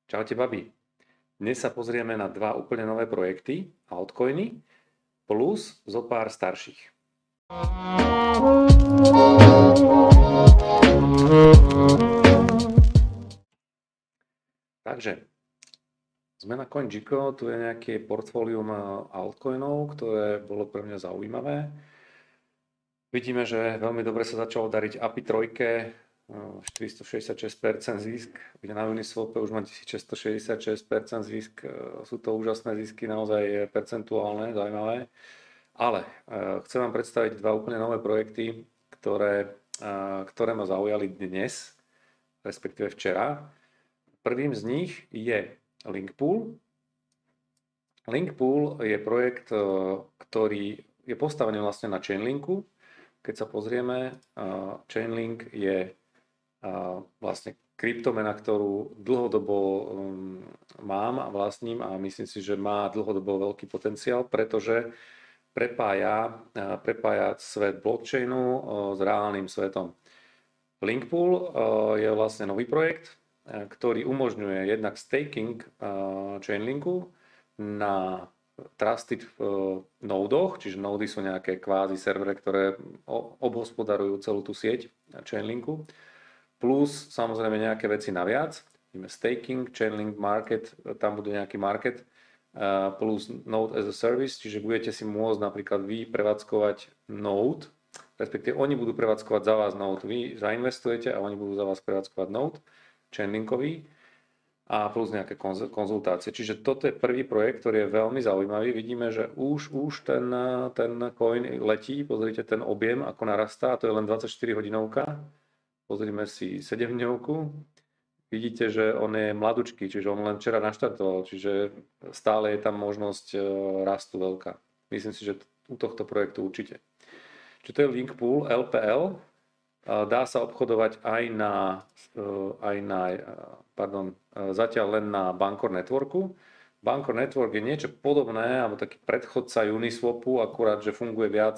Čaute, babi. Dnes sa pozrieme na dva úplne nové projekty, altcoiny, plus zo pár starších. Takže, sme na CoinGecko, tu je nejaké portfólium altcoinov, ktoré bolo pre mňa zaujímavé. Vidíme, že veľmi dobre sa začalo dariť API 3, 466% zisk, na Uniswape už má 1666% zisk, sú to úžasné zisky, naozaj percentuálne, zaujímavé. Ale chcem vám predstaviť dva úplne nové projekty, ktoré ma zaujali dnes, respektíve včera. Prvým z nich je Linkpool. Linkpool je projekt, ktorý je postavený vlastne na Chainlinku. Keď sa pozrieme, Chainlink je vlastne kryptomena, ktorú dlhodobo mám a vlastním a myslím si, že má dlhodobo veľký potenciál, pretože prepája svet blockchainu s reálnym svetom. Linkpool je vlastne nový projekt, ktorý umožňuje jednak staking Chainlinku na trusted nódoch, čiže nódy sú nejaké kvázi servery, ktoré obhospodarujú celú tú sieť Chainlinku, plus samozrejme nejaké veci naviac, staking, Chainlink market, tam bude nejaký market, plus Node as a service, čiže budete si môcť napríklad vy prevádzkovať Node, respektíve oni budú prevádzkovať za vás Node, vy zainvestujete a oni budú za vás prevádzkovať Node, Chainlinkový, a plus nejaké konzultácie. Čiže toto je prvý projekt, ktorý je veľmi zaujímavý. Vidíme, že už ten coin letí, pozrite ten objem, ako narastá, to je len 24 hodinovka. Pozrime si 7-dňovku. Vidíte, že on je mladučký, čiže on len včera naštartoval, čiže stále je tam možnosť rastu veľká. Myslím si, že u tohto projektu určite. Čiže to je Linkpool LPL. Dá sa obchodovať zatiaľ len na Bancor Networku. Bancor Network je niečo podobné, alebo taký predchodca Uniswapu, akurát, že funguje viac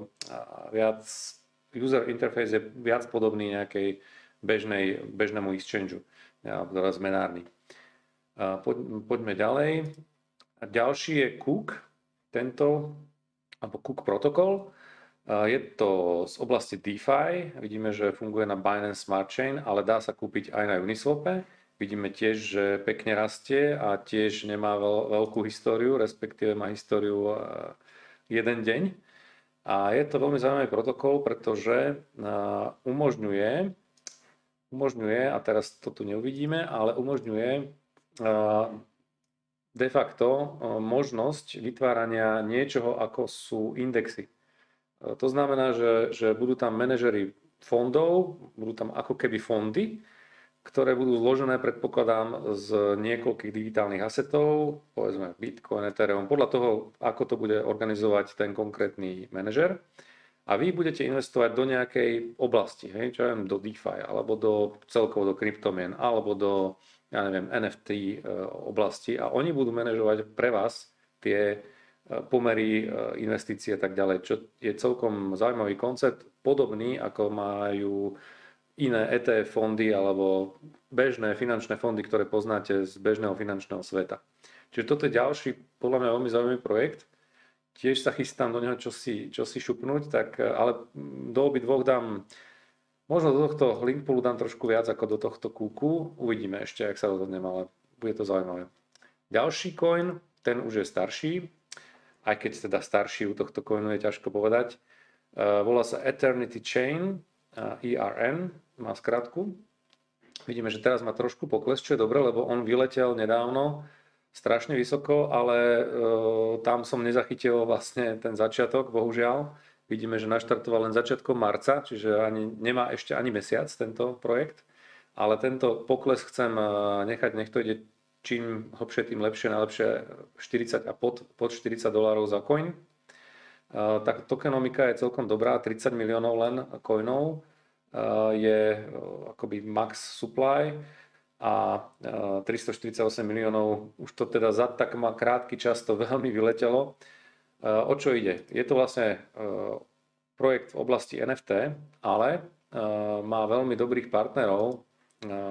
user interface je viac podobný nejakej bežnému exchange, teda zmenárny. Poďme ďalej. Ďalší je Cook, alebo Cook protokol. Je to z oblasti DeFi, vidíme, že funguje na Binance Smart Chain, ale dá sa kúpiť aj na Uniswape. Vidíme tiež, že pekne rastie a tiež nemá veľkú históriu, respektíve má históriu jeden deň. A je to veľmi zaujímavý protokol, pretože umožňuje, a teraz to tu neuvidíme, ale umožňuje de facto možnosť vytvárania niečoho, ako sú indexy. To znamená, že budú tam manažery fondov, budú tam ako keby fondy, ktoré budú zložené, predpokladám, z niekoľkých digitálnych asetov, povedzme Bitcoin, Ethereum, podľa toho, ako to bude organizovať ten konkrétny manažer. A vy budete investovať do nejakej oblasti, čo ja viem, do DeFi, alebo celkovo do kryptomien, alebo do, ja neviem, NFT oblasti a oni budú manažovať pre vás tie pomery, investície a tak ďalej, čo je celkom zaujímavý koncept, podobný ako majú iné ETF fondy alebo bežné finančné fondy, ktoré poznáte z bežného finančného sveta. Čiže toto je ďalší, podľa mňa veľmi zaujímavý projekt. Tiež sa chystám do neho čosi šupnúť, ale do obidvoch dám, možno do tohto Linkpoolu dám trošku viac ako do tohto Cooku. Uvidíme ešte, ak sa rozhodnem, ale bude to zaujímavé. Ďalší coin, ten už je starší, aj keď teda starší u tohto coinu je ťažko povedať. Volá sa Eternity Chain, ERN, má skratku. Vidíme, že teraz má trošku pokles, čo je dobre, lebo on vyletel nedávno strašne vysoko, ale tam som nezachytil vlastne ten začiatok, bohužiaľ. Vidíme, že naštartoval len začiatkom marca, čiže nemá ešte ani mesiac tento projekt, ale tento pokles chcem nechať, nech to ide čím hlbšie, tým lepšie, najlepšie 40 a pod $40 za coin. Tak tokenomika je celkom dobrá, 30 miliónov len coinov je akoby max supply a 348 miliónov, už to teda za tak má krátky čas to veľmi vyletelo. O čo ide? Je to vlastne projekt v oblasti NFT, ale má veľmi dobrých partnerov,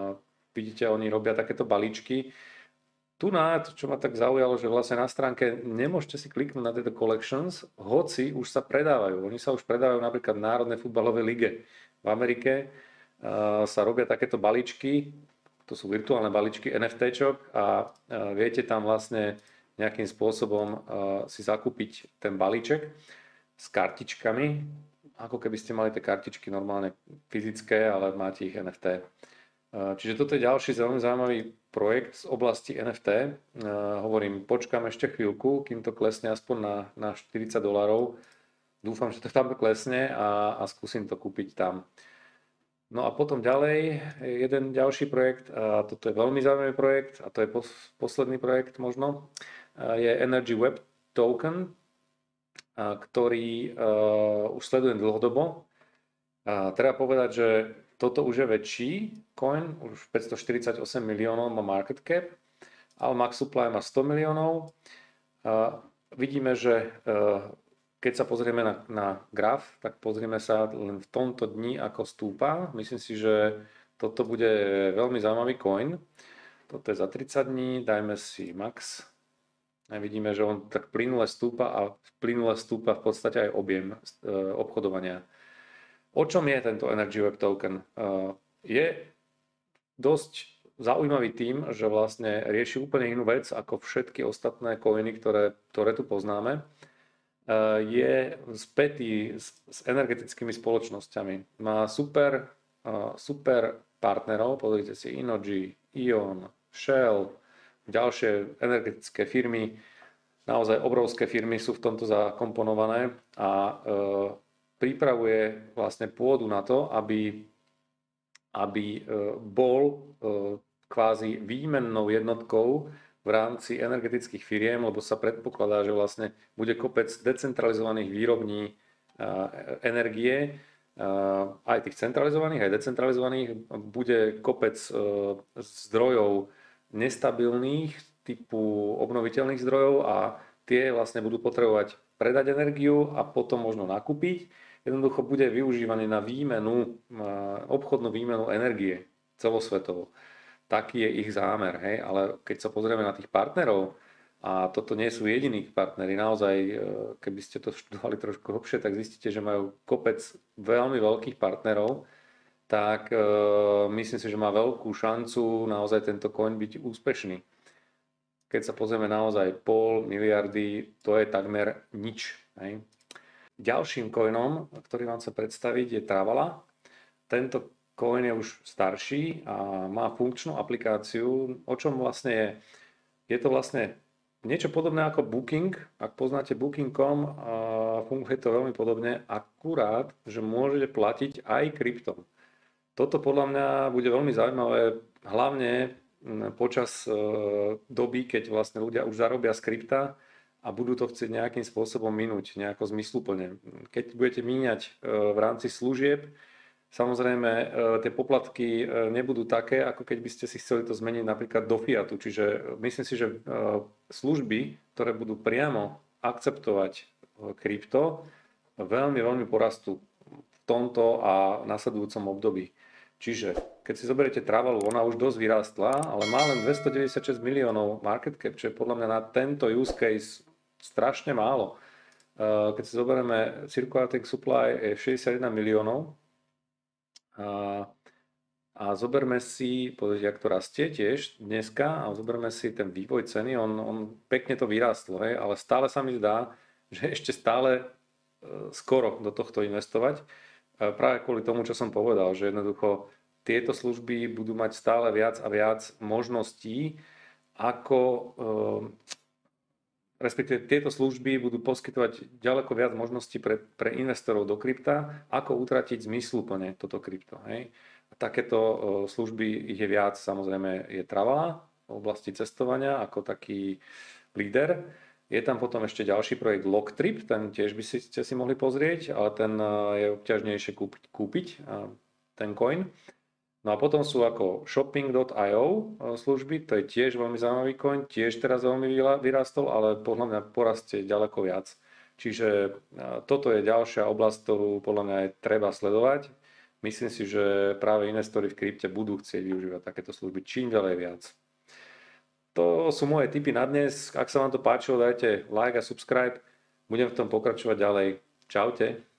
vidíte, oni robia takéto balíčky. Tu čo ma tak zaujalo, že vlastne na stránke nemôžete si kliknúť na tieto collections, hoci už sa predávajú. Oni sa už predávajú napríklad v Národnej futbalovej lige v Amerike. Sa robia takéto balíčky, to sú virtuálne balíčky NFTčok a viete tam vlastne nejakým spôsobom si zakúpiť ten balíček s kartičkami, ako keby ste mali tie kartičky normálne fyzické, ale máte ich NFT. Čiže toto je ďalší veľmi zaujímavý projekt z oblasti NFT. Hovorím, počkám ešte chvíľku, kým to klesne aspoň na $40. Dúfam, že to tam klesne a skúsim to kúpiť tam. No a potom ďalej, jeden ďalší projekt, a toto je veľmi zaujímavý projekt, a to je posledný projekt možno, je Energy Web Token, ktorý už sledujem dlhodobo. Treba povedať, že toto už je väčší coin, už 548 miliónov má market cap, ale max supply má 100 miliónov. Vidíme, že keď sa pozrieme na graf, tak pozrieme sa len v tomto dni, ako stúpa. Myslím si, že toto bude veľmi zaujímavý coin. Toto je za 30 dní, dajme si max. A vidíme, že on tak plynule stúpa a plynule stúpa v podstate aj objem obchodovania. O čom je tento Energy Web Token? Je dosť zaujímavý tým, že vlastne rieši úplne inú vec ako všetky ostatné coiny, ktoré tu poznáme. Je spätý s energetickými spoločnosťami. Má super partnerov, pozrite si Innogy, Ion, Shell, ďalšie energetické firmy. Naozaj obrovské firmy sú v tomto zakomponované a pripravuje vlastne pôdu na to, aby bol kvázi výmennou jednotkou v rámci energetických firiem, lebo sa predpokladá, že vlastne bude kopec decentralizovaných výrobní energie, aj tých centralizovaných, aj decentralizovaných, bude kopec zdrojov nestabilných typu obnoviteľných zdrojov a tie vlastne budú potrebovať predať energiu a potom možno nakúpiť. Jednoducho bude využívaný na výmenu, obchodnú výmenu energie celosvetovo. Taký je ich zámer, hej? Ale keď sa pozrieme na tých partnerov, a toto nie sú jediní partneri, naozaj, keby ste to študovali trošku hlbšie, tak zistíte, že majú kopec veľmi veľkých partnerov, tak myslím si, že má veľkú šancu naozaj tento coin byť úspešný. Keď sa pozrieme naozaj 0,5 miliardy, to je takmer nič, hej? Ďalším coinom, ktorý vám chcem predstaviť, je Travala. Tento coin je už starší a má funkčnú aplikáciu. O čom vlastne je? Je to vlastne niečo podobné ako Booking. Ak poznáte Booking.com, funguje to veľmi podobne, akurát, že môžete platiť aj kryptom. Toto podľa mňa bude veľmi zaujímavé, hlavne počas doby, keď vlastne ľudia už zarobia z krypta a budú to chcieť nejakým spôsobom minúť, nejako zmysluplne. Keď budete míňať v rámci služieb, samozrejme tie poplatky nebudú také, ako keď by ste si chceli to zmeniť napríklad do fiatu. Čiže myslím si, že služby, ktoré budú priamo akceptovať krypto, veľmi porastú v tomto a nasledujúcom období. Čiže keď si zoberiete Travalu, ona už dosť vyrástla, ale má len 296 miliónov market cap, čo je podľa mňa na tento use case strašne málo. Keď si zoberieme circulating supply je 61 miliónov a zoberme si, pozrite, jak to rastie tiež dneska, a zoberme si ten vývoj ceny, on pekne to vyrástlo, hej, ale stále sa mi zdá, že ešte stále skoro do tohto investovať, práve kvôli tomu, čo som povedal, že jednoducho tieto služby budú mať stále viac a viac možností, ako respektíve tieto služby budú poskytovať ďaleko viac možností pre investorov do krypta, ako utratiť zmysluplne toto krypto. Hej. A takéto služby ich je viac, samozrejme je Travala v oblasti cestovania ako taký líder. Je tam potom ešte ďalší projekt Locktrip, ten tiež by ste si mohli pozrieť, ale ten je obťažnejšie kúpiť ten coin. No a potom sú ako shopping.io služby, to je tiež veľmi zaujímavý coin, tiež teraz veľmi vyrástol, ale podľa mňa porastie ďaleko viac. Čiže toto je ďalšia oblasť, ktorú podľa mňa je treba sledovať. Myslím si, že práve investori v krypte budú chcieť využívať takéto služby čím ďalej viac. To sú moje tipy na dnes. Ak sa vám to páčilo, dajte like a subscribe. Budem v tom pokračovať ďalej. Čaute.